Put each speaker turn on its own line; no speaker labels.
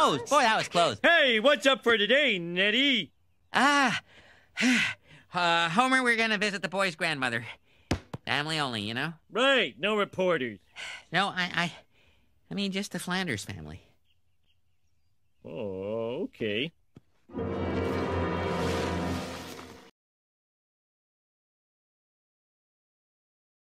close. Boy, that was close.
Hey, what's up for today, Nettie?
Homer, we're gonna visit the boy's grandmother. Family only, you know?
Right, no reporters.
No, I mean just the Flanders family.
Oh, okay.